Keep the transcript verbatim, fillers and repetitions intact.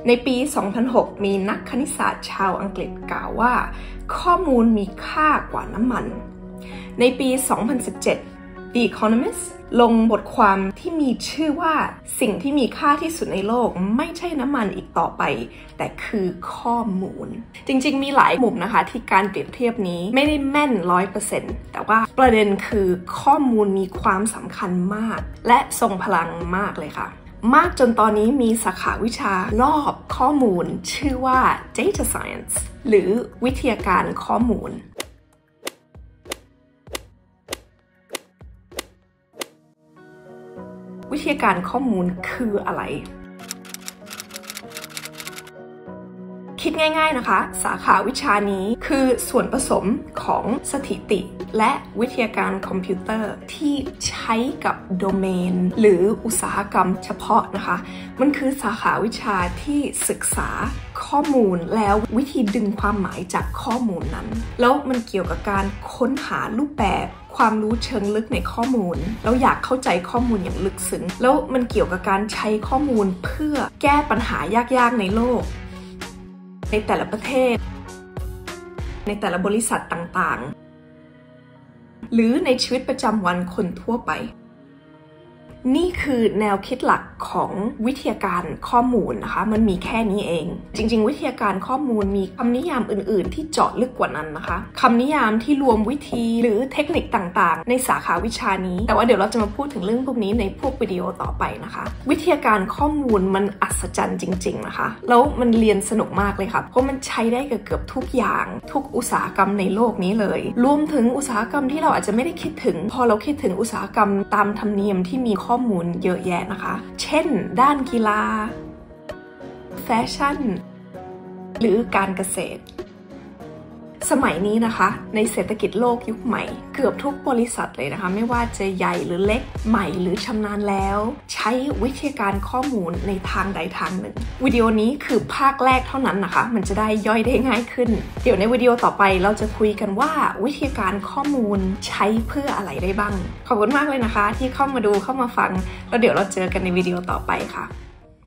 ในปี สองพันหก มีนักคณิตศาสตร์ชาวอังกฤษกล่าวว่าข้อมูลมีค่ากว่าน้ำมันในปี สองพันสิบเจ็ด The Economist ลงบทความที่มีชื่อว่าสิ่งที่มีค่าที่สุดในโลกไม่ใช่น้ำมันอีกต่อไปแต่คือข้อมูลจริงๆมีหลายมุมนะคะที่การเปรียบเทียบนี้ไม่ได้แม่น ร้อยเปอร์เซ็นต์ แต่ว่าประเด็นคือข้อมูลมีความสำคัญมากและทรงพลังมากเลยค่ะมากจนตอนนี้มีสาขาวิชารอบข้อมูลชื่อว่า Data Science หรือวิทยาการข้อมูลวิทยาการข้อมูลคืออะไรคิดง่ายๆนะคะสาขาวิชานี้คือส่วนผสมของสถิติและวิทยาการคอมพิวเตอร์ที่ใช้กับโดเมนหรืออุตสาหกรรมเฉพาะนะคะมันคือสาขาวิชาที่ศึกษาข้อมูลแล้ววิธีดึงความหมายจากข้อมูลนั้นแล้วมันเกี่ยวกับการค้นหารูปแบบความรู้เชิงลึกในข้อมูลแล้วอยากเข้าใจข้อมูลอย่างลึกซึ้งแล้วมันเกี่ยวกับการใช้ข้อมูลเพื่อแก้ปัญหายากๆในโลกในแต่ละประเทศในแต่ละบริษัทต่างๆหรือในชีวิตประจำวันคนทั่วไปนี่คือแนวคิดหลักของวิทยาการข้อมูลนะคะมันมีแค่นี้เองจริงๆวิทยาการข้อมูลมีคำนิยามอื่นๆที่เจาะลึกกว่านั้นนะคะคำนิยามที่รวมวิธีหรือเทคนิคต่างๆในสาขาวิชานี้แต่ว่าเดี๋ยวเราจะมาพูดถึงเรื่องพวกนี้ในพวกวิดีโอต่อไปนะคะวิทยาการข้อมูลมันอัศจรรย์จริงๆนะคะแล้วมันเรียนสนุกมากเลยค่ะเพราะมันใช้ได้กับเกือบทุกอย่างทุกอุตสาหกรรมในโลกนี้เลยรวมถึงอุตสาหกรรมที่เราอาจจะไม่ได้คิดถึงพอเราคิดถึงอุตสาหกรรมตามธรรมเนียมที่มีข้อมูลเยอะแยะนะคะเช่นด้านกีฬาแฟชั่นหรือการเกษตรสมัยนี้นะคะในเศรษฐกิจโลกยุคใหม่เกือบทุกบริษัทเลยนะคะไม่ว่าจะใหญ่หรือเล็กใหม่หรือชำนาญแล้วใช้วิทยาการข้อมูลในทางใดทางหนึ่งวิดีโอนี้คือภาคแรกเท่านั้นนะคะมันจะได้ย่อยได้ง่ายขึ้นเดี๋ยวในวิดีโอต่อไปเราจะคุยกันว่าวิทยาการข้อมูลใช้เพื่ออะไรได้บ้างขอบคุณมากเลยนะคะที่เข้ามาดูเข้ามาฟังแล้วเดี๋ยวเราเจอกันในวิดีโอต่อไปค่ะ